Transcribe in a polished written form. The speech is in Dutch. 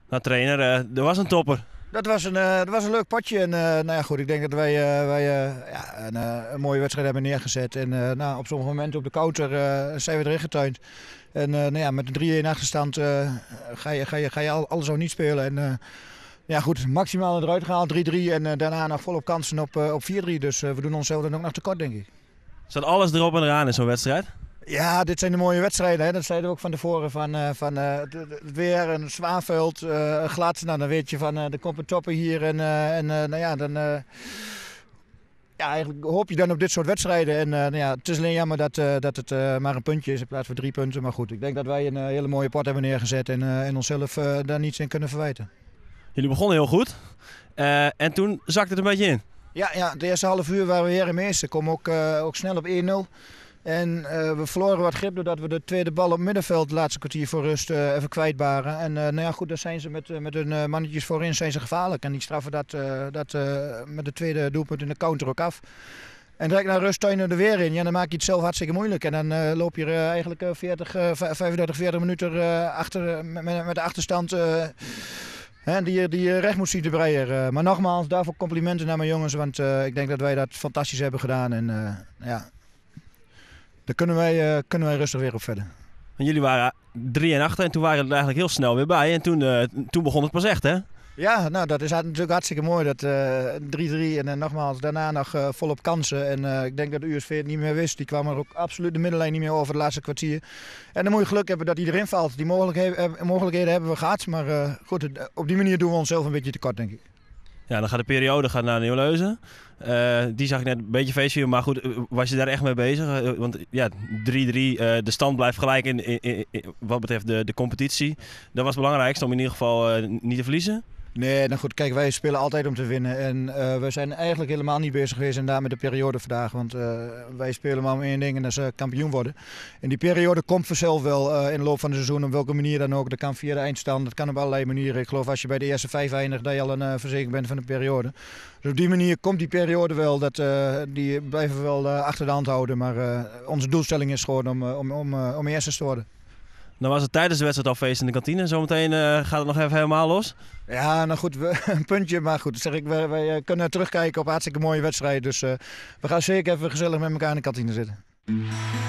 Nou trainer, dat was een topper. Dat was een leuk potje en nou ja, goed, ik denk dat wij ja, een mooie wedstrijd hebben neergezet. En nou, op sommige momenten op de counter zijn we erin getuind. En nou ja, met een 3-1 achterstand ga je alles of niet spelen. En ja, goed, maximaal eruit gehaald, 3-3 en daarna nog volop kansen op 4-3. Dus we doen onszelf dan ook nog tekort, denk ik. Zat alles erop en eraan in zo'n wedstrijd? Ja, dit zijn de mooie wedstrijden. Hè. Dat zeiden we ook van tevoren. Van het weer, een zwaarveld, glad. Nou, dan weet je van er komt een topper hier. En nou ja, dan ja, eigenlijk hoop je dan op dit soort wedstrijden. En nou ja, het is alleen jammer dat het maar een puntje is in plaats van 3 punten. Maar goed, ik denk dat wij een hele mooie pot hebben neergezet. En onszelf daar niets in kunnen verwijten. Jullie begonnen heel goed. En toen zakte het een beetje in. Ja, de eerste half uur waren we hier in meester. Kom ook snel op 1-0. En we verloren wat grip doordat we de tweede bal op middenveld het laatste kwartier voor rust even kwijt waren. En nou ja, goed, daar zijn ze met hun mannetjes voorin zijn ze gevaarlijk. En die straffen dat met de tweede doelpunt in de counter ook af. En direct naar rust tuinen er weer in. Ja, dan maak je het zelf hartstikke moeilijk. En dan loop je er eigenlijk 40 minuten achter, met de achterstand die recht moet zien te breien. Maar nogmaals, daarvoor complimenten naar mijn jongens. Want ik denk dat wij dat fantastisch hebben gedaan. En ja... Daar kunnen wij rustig weer op verder. En jullie waren 3-1 achter en toen waren we er eigenlijk heel snel weer bij. En toen begon het pas echt, hè? Ja, nou dat is natuurlijk hartstikke mooi. Dat 3-3 en nogmaals daarna nog volop kansen. En ik denk dat de USV het niet meer wist. Die kwam er ook absoluut de middenlijn niet meer over het laatste kwartier. En dan moet je geluk hebben dat hij erin valt. Die mogelijkheden hebben we gehad. Maar goed, op die manier doen we onszelf een beetje tekort, denk ik. Ja, dan gaat de periode naar Nieuwleuzen. Die zag ik net een beetje feestvieren, maar goed, was je daar echt mee bezig? Want ja, 3-3, de stand blijft gelijk in wat betreft de competitie. Dat was het belangrijkste om in ieder geval niet te verliezen. Nee, nou goed, kijk, wij spelen altijd om te winnen. En we zijn eigenlijk helemaal niet bezig geweest en daar met de periode vandaag. Want wij spelen maar om één ding en dat is kampioen worden. En die periode komt vanzelf wel in de loop van het seizoen, op welke manier dan ook. Dat kan via de eindstand, dat kan op allerlei manieren. Ik geloof als je bij de eerste 5 eindigt, dat je al een verzekering bent van de periode. Dus op die manier komt die periode wel, die blijven we wel achter de hand houden. Maar onze doelstelling is gewoon om eerste te worden. Dan was het tijdens de wedstrijd al feest in de kantine. Zometeen gaat het nog even helemaal los. Ja, nou goed, een puntje. Maar goed, zeg ik, wij kunnen terugkijken op een hartstikke mooie wedstrijd. Dus we gaan zeker even gezellig met elkaar in de kantine zitten.